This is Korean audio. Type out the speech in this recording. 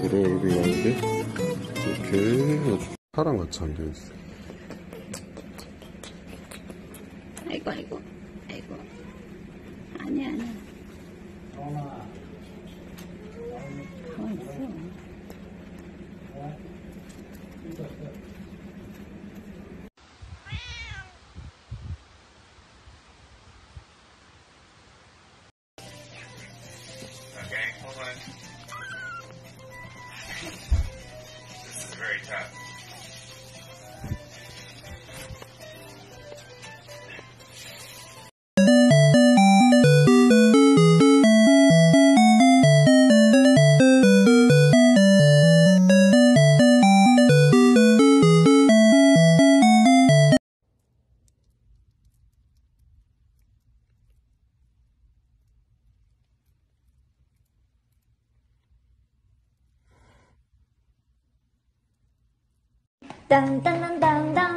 그래, 여기 왔는데 이렇게 아주 사람 같이 앉아있어. 아이고 아이고 아이고. 아니야 아니야. 가만히 있어. Okay, hold on. This is very tough. Dun dun dun dun dun.